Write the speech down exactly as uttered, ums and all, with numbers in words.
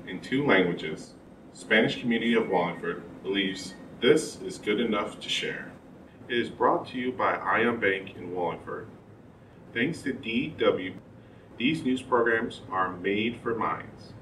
in two languages, Spanish community of Wallingford believes this is good enough to share. It is brought to you by Ion Bank in Wallingford. Thanks to D W, these news programs are made for minds.